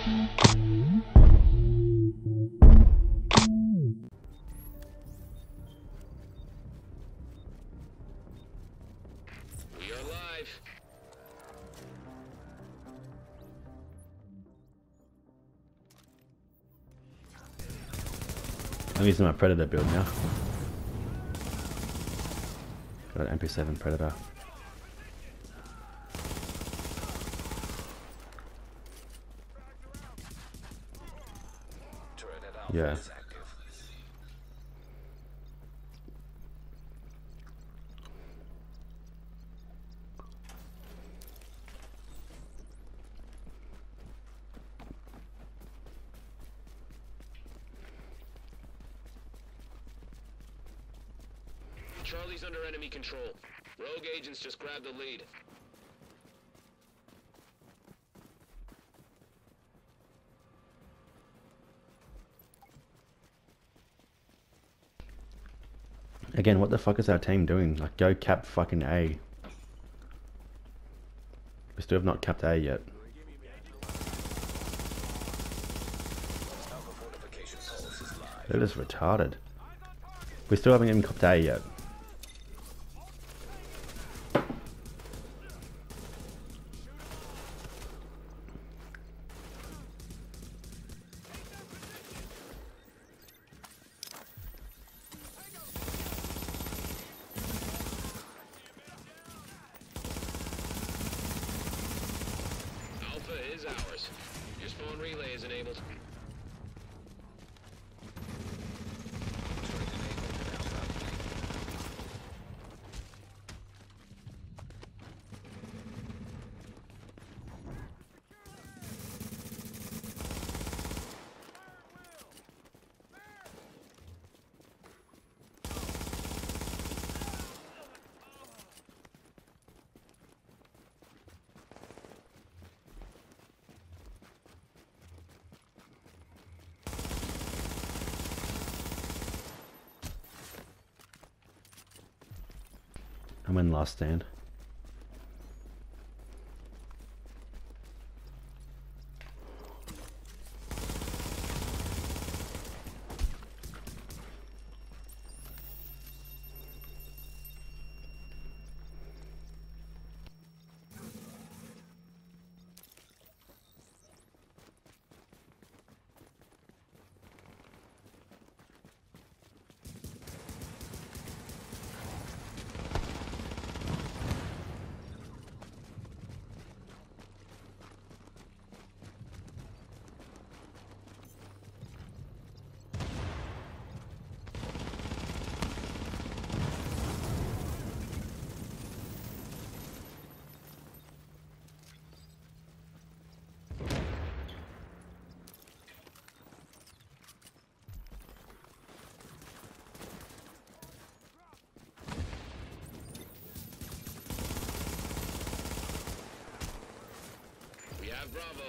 We are live. I'm using my Predator build now. Got an MP7 Predator. Yeah. Charlie's under enemy control. Rogue agents just grabbed the lead. Again, what the fuck is our team doing? Like, go cap fucking A. We still have not capped A yet. They're just retarded. We still haven't even capped A yet. Alpha is ours. Your spawn relay is enabled. I'm in last stand. We have Bravo.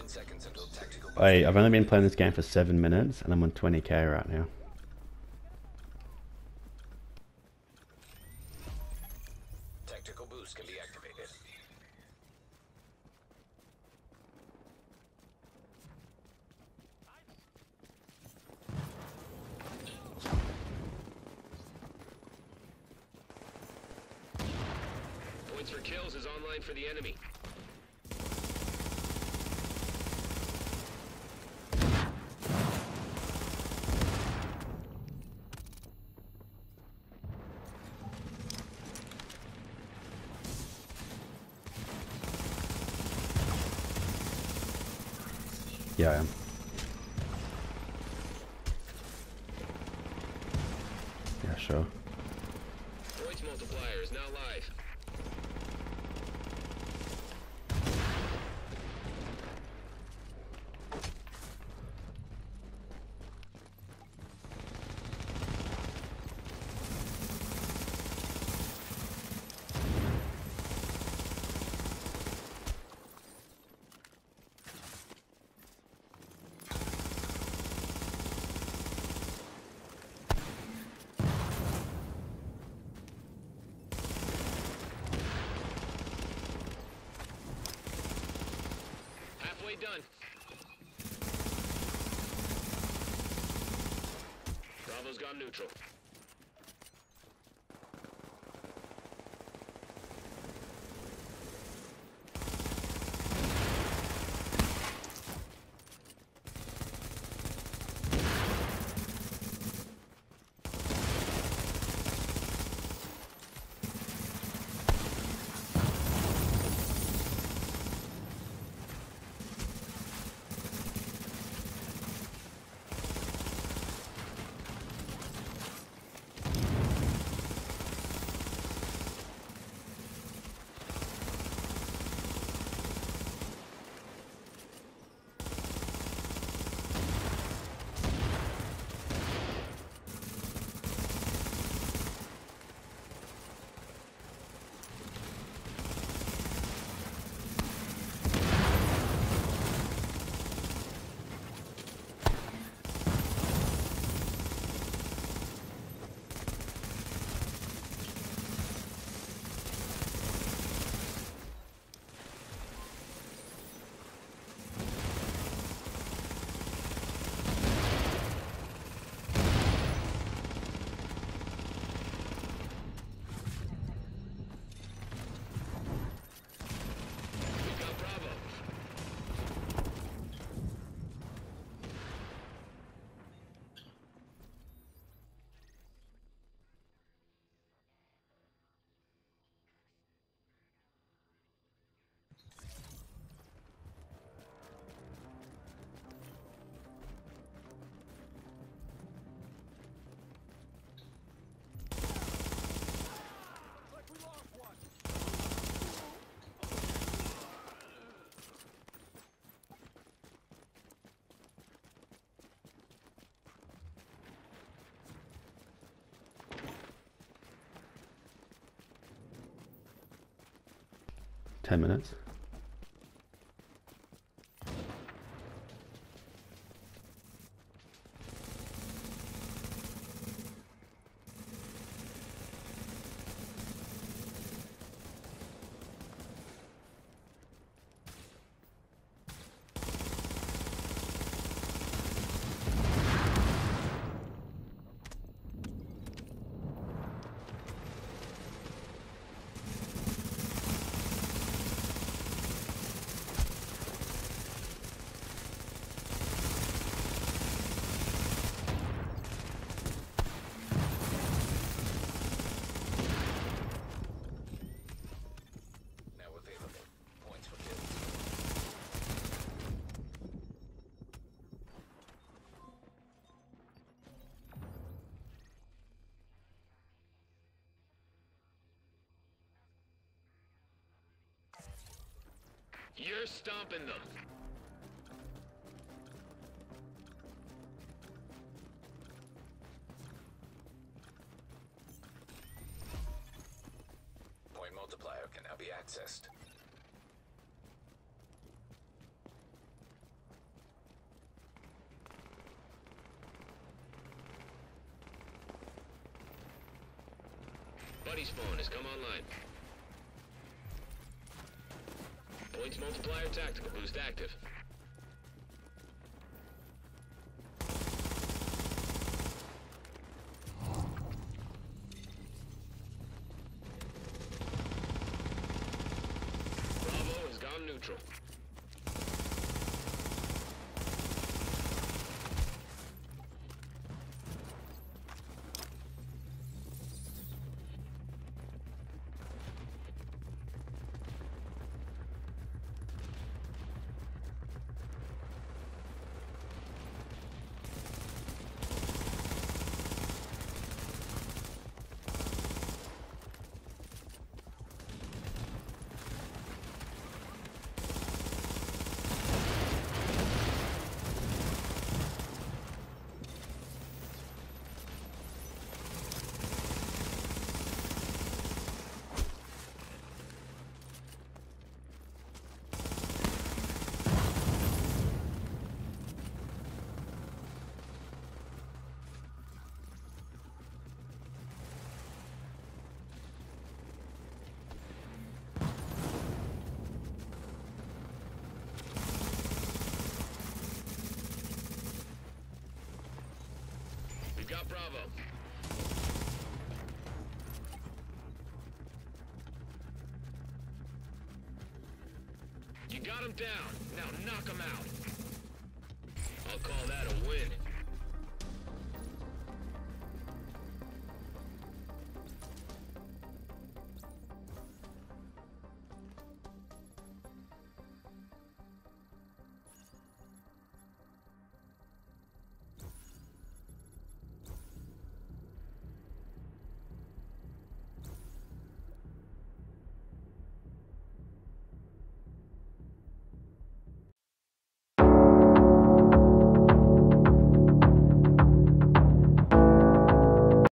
seconds until tactical. I've only been playing this game for 7 minutes and I'm on 20k right now. Tactical boost can be activated. Points for kills is online for the enemy. Yeah, I am. Yeah, sure. Points multiplier is now live. Halfway done. Bravo's gone neutral. We got Bravo. Like we lost one. 10 minutes. Now available. Points for kills. You're stomping them. Point multiplier can now be accessed. Buddy spawn has come online. Points multiplier tactical boost active. Bravo has gone neutral. We've got Bravo. You got him down. Now knock him out. I'll call that a win.